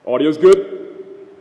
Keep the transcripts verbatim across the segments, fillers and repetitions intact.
Audio's good?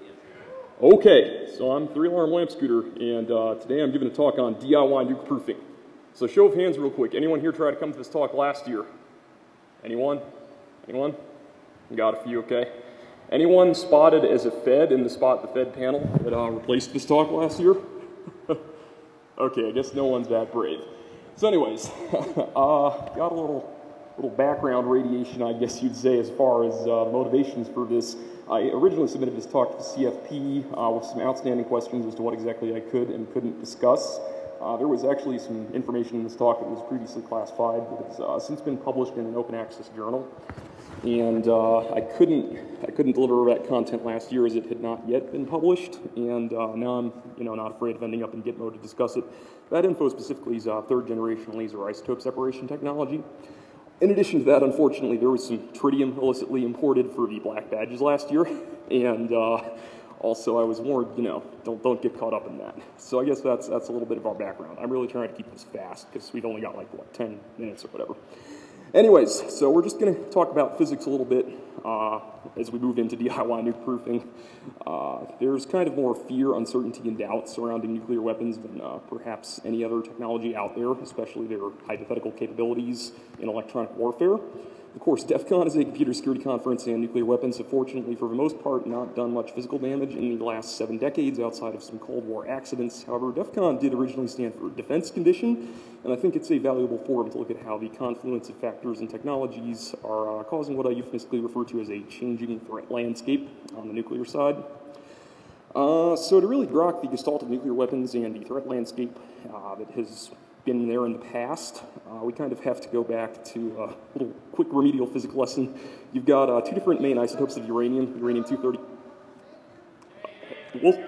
Okay, so I'm three alarm lamp scooter, and uh, today I'm giving a talk on D I Y Nukeproofing. So show of hands real quick, anyone here try to come to this talk last year? Anyone? Anyone? Got a few, okay. Anyone spotted as a Fed in the Spot the Fed panel that uh, replaced this talk last year? Okay, I guess no one's that brave. So anyways, uh, got a little little background radiation, I guess you'd say, as far as uh, motivations for this. I originally submitted this talk to the C F P uh, with some outstanding questions as to what exactly I could and couldn't discuss. Uh, there was actually some information in this talk that was previously classified, but it's uh, since been published in an open access journal. And uh, I couldn't I couldn't deliver that content last year as it had not yet been published, and uh, now I'm you know not afraid of ending up in Git mode to discuss it. That info specifically is uh, third generation laser isotope separation technology. In addition to that, unfortunately, there was some tritium illicitly imported for the black badges last year, and uh, also I was warned, you know, don't don't get caught up in that. So I guess that's that's a little bit of our background. I'm really trying to keep this fast because we've only got like what ten minutes or whatever. Anyways, so we're just going to talk about physics a little bit uh, as we move into D I Y nukeproofing. Uh, there's kind of more fear, uncertainty, and doubt surrounding nuclear weapons than uh, perhaps any other technology out there, especially their hypothetical capabilities in electronic warfare. Of course, DEF CON is a computer security conference, and nuclear weapons have fortunately, for the most part, not done much physical damage in the last seven decades outside of some Cold War accidents. However, DEF CON did originally stand for Defense Condition, and I think it's a valuable forum to look at how the confluence of factors and technologies are uh, causing what I euphemistically refer to as a changing threat landscape on the nuclear side. Uh, so to really grok the gestalt of nuclear weapons and the threat landscape uh, that has been there in the past, uh, we kind of have to go back to a little quick remedial physics lesson. You've got uh, two different main isotopes of uranium, uranium two thirty. Well,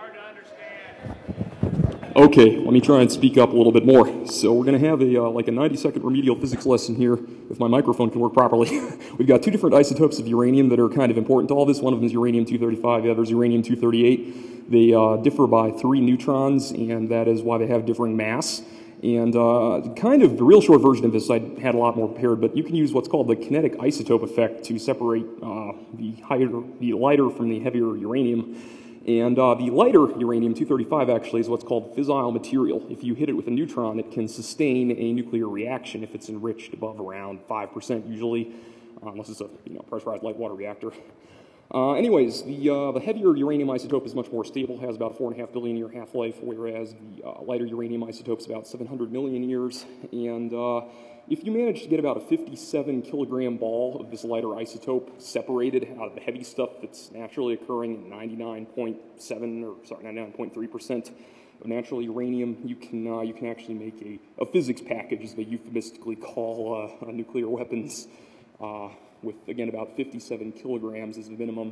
okay, let me try and speak up a little bit more. So we're going to have a uh, like a ninety second remedial physics lesson here, if my microphone can work properly. We've got two different isotopes of uranium that are kind of important to all this. One of them is uranium two thirty-five, the other is uranium two thirty-eight. They uh, differ by three neutrons, and that is why they have differing mass. And uh, kind of the real short version of this, I had a lot more prepared, but you can use what's called the kinetic isotope effect to separate uh, the, higher, the lighter from the heavier uranium. And uh, the lighter uranium two thirty-five actually is what's called fissile material. If you hit it with a neutron, it can sustain a nuclear reaction if it's enriched above around five percent usually, uh, unless it's a you know, pressurized light water reactor. Uh, anyways, the, uh, the heavier uranium isotope is much more stable, has about a four and a half billion year half-life, whereas the uh, lighter uranium isotope is about seven hundred million years. And uh, if you manage to get about a fifty-seven kilogram ball of this lighter isotope separated out of the heavy stuff that's naturally occurring in ninety-nine point seven or sorry, ninety-nine point three percent of natural uranium, you can uh, you can actually make a, a physics package, as they euphemistically call uh, nuclear weapons. Uh, with, again, about fifty-seven kilograms as the minimum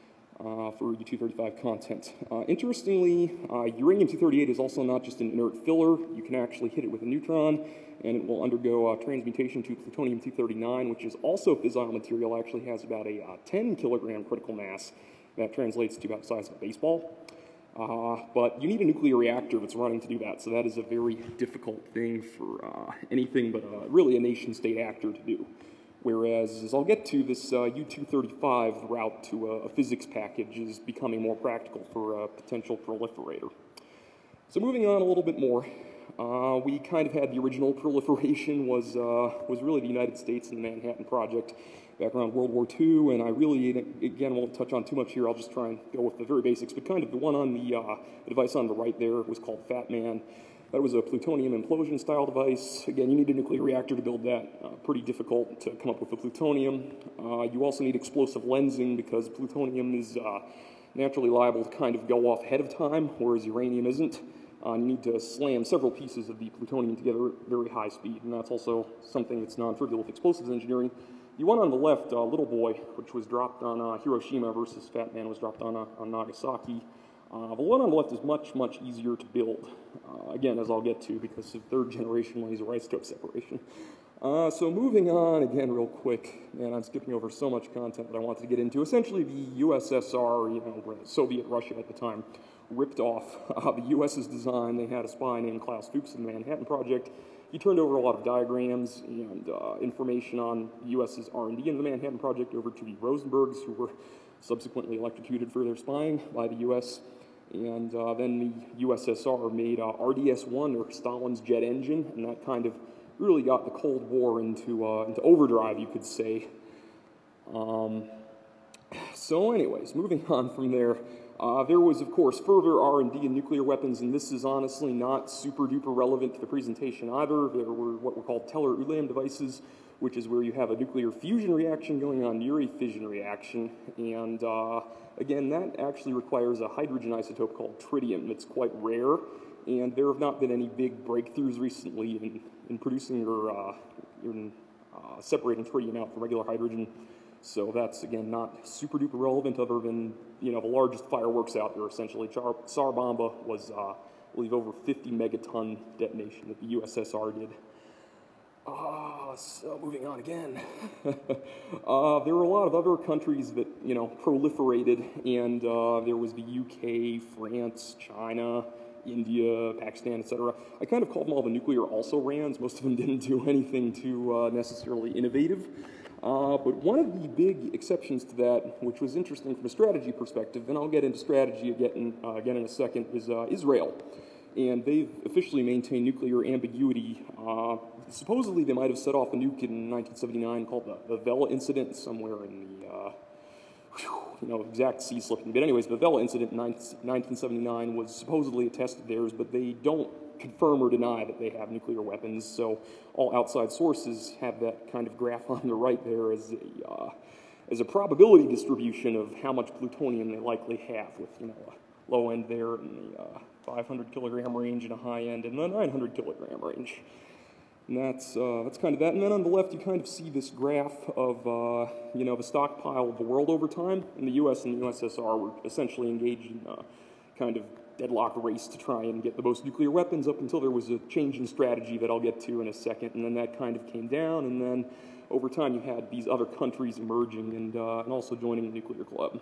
uh, for U two thirty-five content. Uh, interestingly, uh, uranium two thirty-eight is also not just an inert filler. You can actually hit it with a neutron, and it will undergo uh, transmutation to plutonium two thirty-nine, which is also fissile material, actually has about a uh, ten kilogram critical mass. That translates to about the size of a baseball. Uh, but you need a nuclear reactor that's running to do that, so that is a very difficult thing for uh, anything but uh, really a nation-state actor to do. Whereas, as I'll get to, this uh, U two thirty-five route to a, a physics package is becoming more practical for a potential proliferator. So moving on a little bit more, uh, we kind of had the original proliferation was, uh, was really the United States and the Manhattan Project back around World War Two, and I really, again, won't touch on too much here. I'll just try and go with the very basics, but kind of the one on the, uh, the device on the right there was called Fat Man. That was a plutonium implosion style device. Again, you need a nuclear reactor to build that. Uh, pretty difficult to come up with the plutonium. Uh, you also need explosive lensing because plutonium is uh, naturally liable to kind of go off ahead of time, whereas uranium isn't. Uh, you need to slam several pieces of the plutonium together at very high speed, and that's also something that's non-trivial with explosives engineering. The one on the left, uh, Little Boy, which was dropped on uh, Hiroshima versus Fat Man, was dropped on, uh, on Nagasaki. Uh, the one on the left is much, much easier to build, uh, again, as I'll get to, because of third-generation laser isotope separation. Uh, so moving on, again, real quick, man, I'm skipping over so much content that I wanted to get into. Essentially, the U S S R, you know, Soviet Russia at the time, ripped off uh, the U S's design. They had a spy named Klaus Fuchs in the Manhattan Project. He turned over a lot of diagrams and uh, information on the U S's R and D in the Manhattan Project over to the Rosenbergs, who were subsequently electrocuted for their spying by the U S And uh, then the U S S R made uh, R D S one, or Stalin's jet engine, and that kind of really got the Cold War into, uh, into overdrive, you could say. Um, so anyways, moving on from there, uh, there was, of course, further R and D in nuclear weapons, and this is honestly not super-duper relevant to the presentation either. There were what were called Teller-Ulam devices, which is where you have a nuclear fusion reaction going on near a fission reaction, and uh, again, that actually requires a hydrogen isotope called tritium. It's quite rare, and there have not been any big breakthroughs recently in, in producing or uh, in uh, separating tritium out from regular hydrogen. So that's, again, not super duper relevant, other than, you know, the largest fireworks out there, essentially. Char Tsar Bomba was, uh, I believe, over fifty megaton detonation that the U S S R did. Ah, uh, so moving on again. uh, there were a lot of other countries that, you know, proliferated, and uh, there was the U K, France, China, India, Pakistan, et cetera. I kind of called them all the nuclear also-rans. Most of them didn't do anything too uh, necessarily innovative. Uh, but one of the big exceptions to that, which was interesting from a strategy perspective, and I'll get into strategy again, uh, again in a second, is uh, Israel. And they've officially maintained nuclear ambiguity. Uh, supposedly they might have set off a nuke in nineteen seventy-nine called the, the Vela incident, somewhere in the, uh, whew, you know, exact sea slipping. But anyways, the Vela incident in nineteen seventy-nine was supposedly a test of theirs, but they don't confirm or deny that they have nuclear weapons. So all outside sources have that kind of graph on the right there as a, uh, as a probability distribution of how much plutonium they likely have, with, you know, a low end there in the uh, five hundred kilogram range and a high end in the nine hundred kilogram range. And that's, uh, that's kind of that. And then on the left, you kind of see this graph of, uh, you know, the stockpile of the world over time. And the U S and the U S S R were essentially engaged in a kind of deadlock race to try and get the most nuclear weapons, up until there was a change in strategy that I'll get to in a second. And then that kind of came down, and then over time you had these other countries emerging and, uh, and also joining the nuclear club.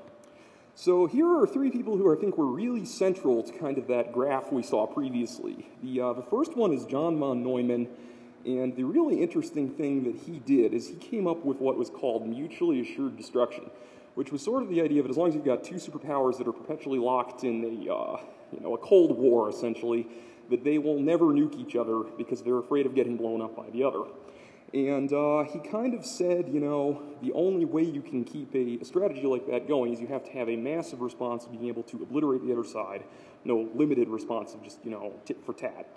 So here are three people who I think were really central to kind of that graph we saw previously. The, uh, the first one is John von Neumann, and the really interesting thing that he did is he came up with what was called mutually assured destruction, which was sort of the idea that as long as you've got two superpowers that are perpetually locked in a, uh, you know, a Cold War, essentially, that they will never nuke each other because they're afraid of getting blown up by the other. And uh, he kind of said, you know, the only way you can keep a, a strategy like that going is you have to have a massive response of being able to obliterate the other side, no limited response of just, you know, tit for tat.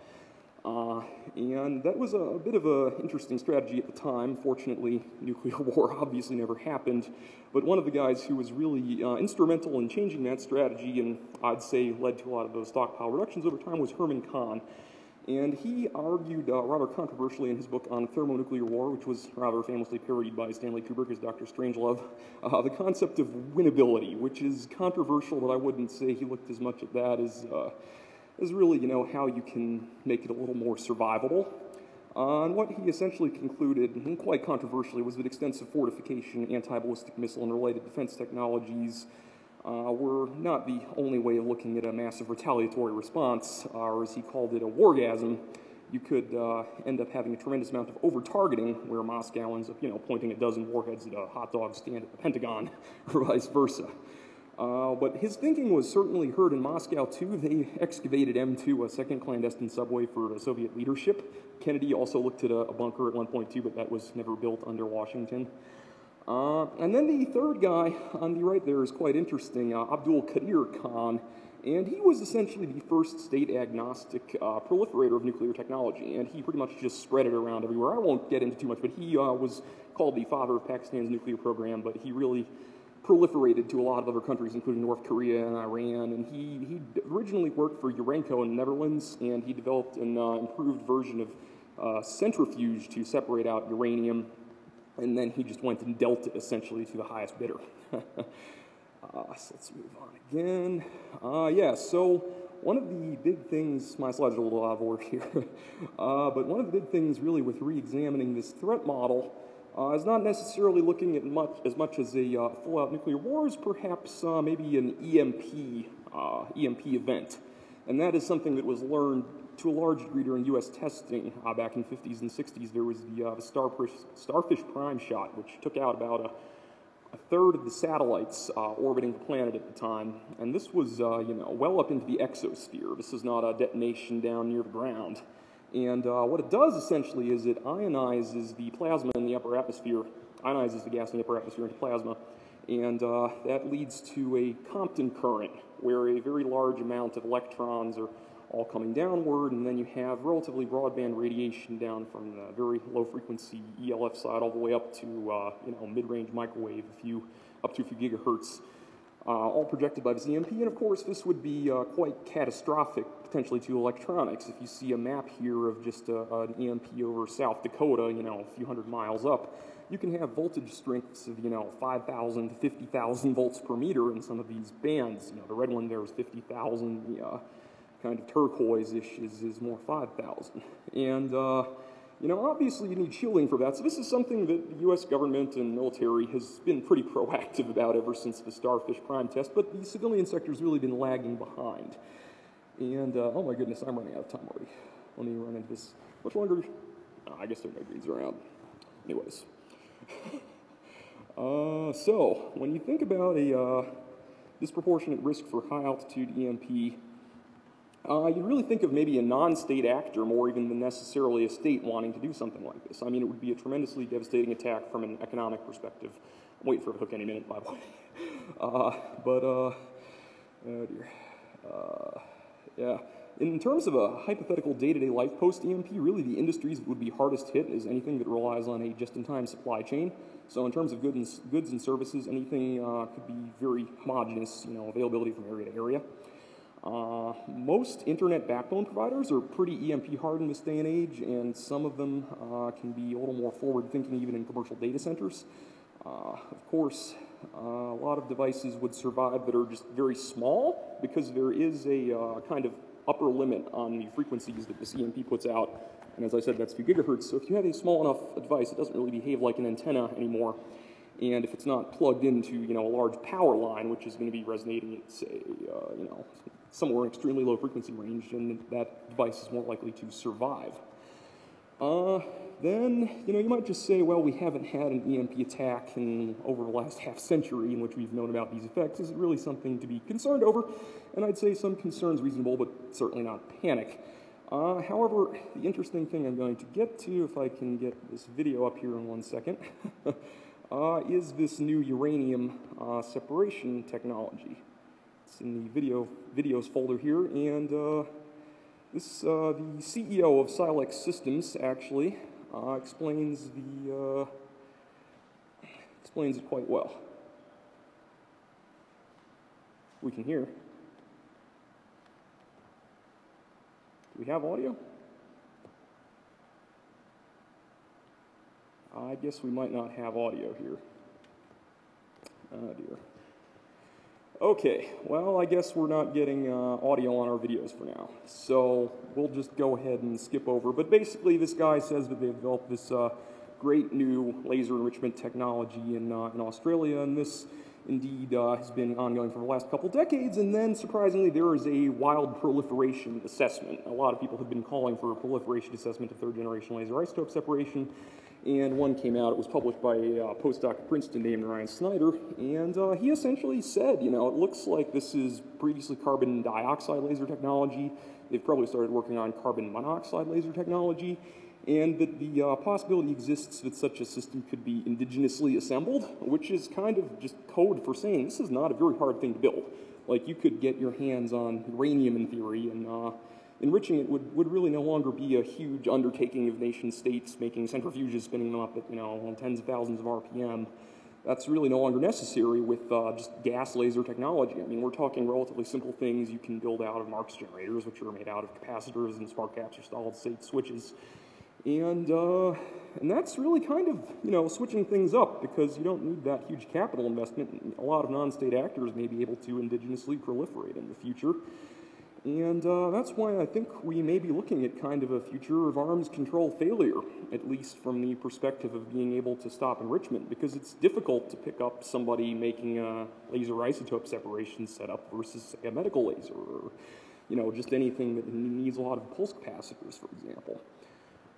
Uh, and that was a, a bit of an interesting strategy at the time. Fortunately, nuclear war obviously never happened, but one of the guys who was really uh, instrumental in changing that strategy, and I'd say led to a lot of those stockpile reductions over time, was Herman Kahn. And he argued uh, rather controversially in his book on thermonuclear war, which was rather famously parodied by Stanley Kubrick as Doctor Strangelove, uh, the concept of winnability, which is controversial, but I wouldn't say he looked as much at that as, uh, as really, you know, how you can make it a little more survivable. Uh, and what he essentially concluded, and quite controversially, was that extensive fortification, anti-ballistic missile, and related defense technologies Uh, were not the only way of looking at a massive retaliatory response, uh, or as he called it, a wargasm. You could uh, end up having a tremendous amount of over-targeting, where Moscow ends up, you know, pointing a dozen warheads at a hot dog stand at the Pentagon, or vice versa. Uh, but his thinking was certainly heard in Moscow, too. They excavated M two, a second clandestine subway for the Soviet leadership. Kennedy also looked at a, a bunker at one point, too, but that was never built under Washington. Uh, and then the third guy on the right there is quite interesting, uh, Abdul Qadir Khan, and he was essentially the first state-agnostic uh, proliferator of nuclear technology, and he pretty much just spread it around everywhere. I won't get into too much, but he uh, was called the father of Pakistan's nuclear program, but he really proliferated to a lot of other countries, including North Korea and Iran, and he, he originally worked for Urenco in the Netherlands, and he developed an uh, improved version of uh, centrifuge to separate out uranium. And then he just went and dealt it, essentially, to the highest bidder. uh, so let's move on again. Uh, yeah, so one of the big things, my slides are a little out of order here, uh, but one of the big things really with re-examining this threat model uh, is not necessarily looking at much as much as a uh, full-out nuclear war, as perhaps uh, maybe an E M P, uh, E M P event. And that is something that was learned to a large degree during U S testing uh, back in the fifties and sixties. There was the, uh, the Starfish, Starfish Prime shot, which took out about a a third of the satellites uh, orbiting the planet at the time, and this was, uh, you know, well up into the exosphere. This is not a detonation down near the ground. And uh, what it does, essentially, is it ionizes the plasma in the upper atmosphere, ionizes the gas in the upper atmosphere into plasma, and uh, that leads to a Compton current, where a very large amount of electrons are all coming downward, and then you have relatively broadband radiation down from the very low frequency E L F side all the way up to uh, you know, mid-range microwave, a few, up to a few gigahertz, uh, all projected by this E M P. And of course, this would be uh, quite catastrophic potentially to electronics. If you see a map here of just a, an E M P over South Dakota, you know, a few hundred miles up, you can have voltage strengths of, you know, five thousand to fifty thousand volts per meter in some of these bands. You know, the red one there is fifty thousand, the uh, kind of turquoise-ish is, is more five thousand. And, uh, you know, obviously you need shielding for that. So this is something that the U S government and military has been pretty proactive about ever since the Starfish Prime test, but the civilian sector has really been lagging behind. And, uh, oh my goodness, I'm running out of time already. Let me run into this much longer. Oh, I guess there are no greens around. Anyways. uh, so, when you think about a uh, disproportionate risk for high-altitude E M P, Uh, you really think of maybe a non-state actor more even than necessarily a state wanting to do something like this. I mean, it would be a tremendously devastating attack from an economic perspective. I'm waiting for a hook any minute, by the way. Uh, but, uh, oh dear. Uh, yeah. In terms of a hypothetical day-to-day life post-E M P, really the industries that would be hardest hit is anything that relies on a just-in-time supply chain. So in terms of goods and, goods and services, anything uh, could be very homogeneous, you know, availability from area to area. Uh, most internet backbone providers are pretty E M P hard in this day and age, and some of them uh, can be a little more forward-thinking even in commercial data centers. Uh, of course, uh, a lot of devices would survive that are just very small because there is a uh, kind of upper limit on the frequencies that this E M P puts out, and as I said, that's a few gigahertz. So if you have a small enough device, it doesn't really behave like an antenna anymore. And if it's not plugged into, you know, a large power line, which is going to be resonating at, say, uh, you know, somewhere in extremely low frequency range, then that device is more likely to survive. Uh, then, you know, you might just say, well, we haven't had an E M P attack in over the last half century in which we've known about these effects. Is it really something to be concerned over? And I'd say some concerns reasonable, but certainly not panic. Uh, however, the interesting thing I'm going to get to, if I can get this video up here in one second, Uh, is this new uranium uh, separation technology. It's in the video videos folder here, and uh, this uh, the C E O of Silex Systems actually uh, explains the uh, explains it quite well. We can hear. Do we have audio? I guess we might not have audio here. Oh dear. Okay, well, I guess we're not getting uh, audio on our videos for now, so we'll just go ahead and skip over. But basically, this guy says that they've developed this uh, great new laser enrichment technology in, uh, in Australia, and this indeed uh, has been ongoing for the last couple decades, and then, surprisingly, there is a wild proliferation assessment. A lot of people have been calling for a proliferation assessment of third-generation laser isotope separation, and one came out. It was published by a uh, postdoc at Princeton named Ryan Snyder, and uh, he essentially said, you know, it looks like this is previously carbon dioxide laser technology. They've probably started working on carbon monoxide laser technology, and that the uh, possibility exists that such a system could be indigenously assembled, which is kind of just code for saying this is not a very hard thing to build. Like, you could get your hands on uranium in theory, and uh, enriching it would, would really no longer be a huge undertaking of nation states making centrifuges, spinning them up at, you know, on tens of thousands of R P M. That's really no longer necessary with uh, just gas laser technology. I mean, we're talking relatively simple things you can build out of Marx generators, which are made out of capacitors and spark caps or solid-state switches. And, uh, and that's really kind of, you know, switching things up, because you don't need that huge capital investment. A lot of non-state actors may be able to indigenously proliferate in the future. And uh, that's why I think we may be looking at kind of a future of arms control failure, at least from the perspective of being able to stop enrichment, because it's difficult to pick up somebody making a laser isotope separation setup versus, say, a medical laser, or, you know, just anything that needs a lot of pulse capacitors, for example.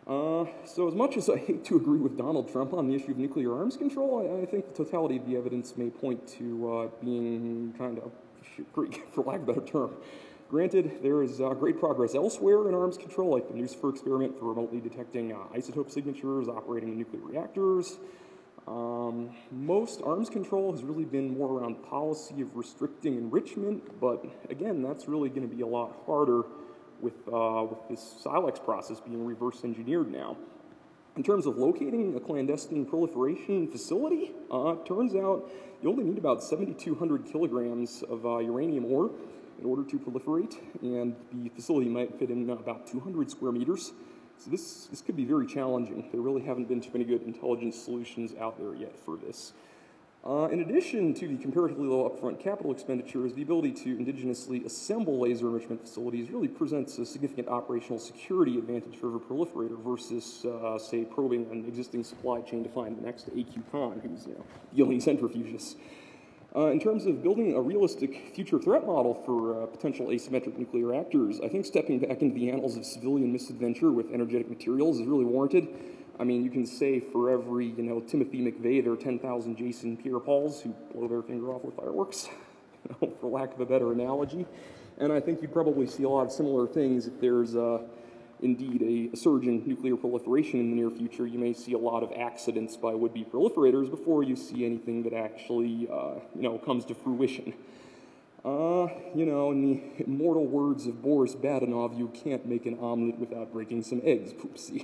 Uh, so as much as I hate to agree with Donald Trump on the issue of nuclear arms control, I, I think the totality of the evidence may point to uh, being kind of Greek, for lack of a better term. Granted, there is uh, great progress elsewhere in arms control, like the Nukeproofing experiment for remotely detecting uh, isotope signatures operating in nuclear reactors. Um, most arms control has really been more around policy of restricting enrichment, but again, that's really going to be a lot harder with, uh, with this Silex process being reverse engineered now. In terms of locating a clandestine proliferation facility, uh, it turns out you only need about seventy-two hundred kilograms of uh, uranium ore in order to proliferate, and the facility might fit in about two hundred square meters. So this, this could be very challenging. There really haven't been too many good intelligence solutions out there yet for this. Uh, in addition to the comparatively low upfront capital expenditures, the ability to indigenously assemble laser enrichment facilities really presents a significant operational security advantage for a proliferator versus, uh, say, probing an existing supply chain to find the next A Q Khan who's, you know, dealing centrifuges. Uh, in terms of building a realistic future threat model for uh, potential asymmetric nuclear reactors, I think stepping back into the annals of civilian misadventure with energetic materials is really warranted. I mean, you can say for every, you know, Timothy McVeigh, there are ten thousand Jason Pierre-Pauls who blow their finger off with fireworks, you know, for lack of a better analogy. And I think you probably see a lot of similar things if there's uh, indeed a, a surge in nuclear proliferation in the near future. You may see a lot of accidents by would-be proliferators before you see anything that actually, uh, you know, comes to fruition. Uh, you know, in the immortal words of Boris Badenov, you can't make an omelet without breaking some eggs, poopsie.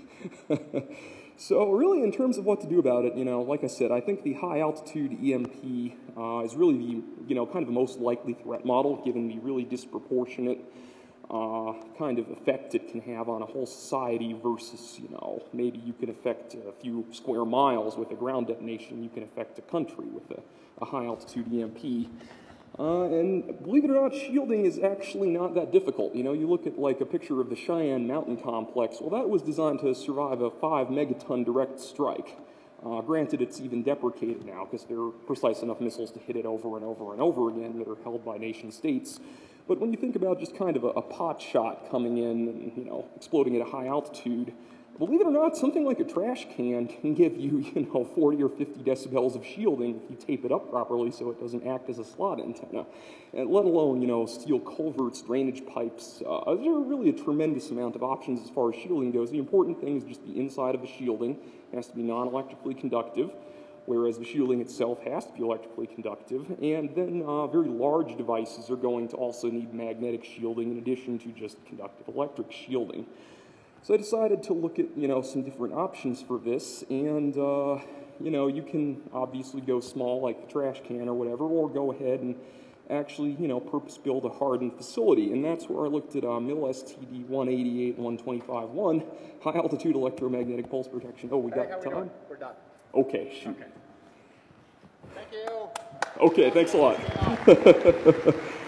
So really, in terms of what to do about it, you know, like I said, I think the high-altitude E M P uh, is really the, you know, kind of the most likely threat model, given the really disproportionate uh, kind of effect it can have on a whole society versus, you know, maybe you can affect a few square miles with a ground detonation, you can affect a country with a, a high-altitude E M P. Uh, and believe it or not, shielding is actually not that difficult. You know, you look at like a picture of the Cheyenne Mountain Complex. Well, that was designed to survive a five megaton direct strike. Uh, granted, it's even deprecated now because there are precise enough missiles to hit it over and over and over again that are held by nation states. But when you think about just kind of a, a pot shot coming in and, you know, exploding at a high altitude, believe it or not, something like a trash can can give you, you know, forty or fifty decibels of shielding if you tape it up properly so it doesn't act as a slot antenna. And let alone, you know, steel culverts, drainage pipes. Uh, there are really a tremendous amount of options as far as shielding goes. The important thing is just the inside of the shielding. It has to be non-electrically conductive, whereas the shielding itself has to be electrically conductive. And then uh, very large devices are going to also need magnetic shielding in addition to just conductive electric shielding. So I decided to look at, you know, some different options for this, and, uh, you know, you can obviously go small like the trash can or whatever, or go ahead and actually, you know, purpose-build a hardened facility, and that's where I looked at uh, M I L S T D one eighty-eight one twenty-five one, high-altitude electromagnetic pulse protection. Oh, we got how time? we doing? We're done. Okay, shoot. Okay. Thank you. Okay, thanks a lot.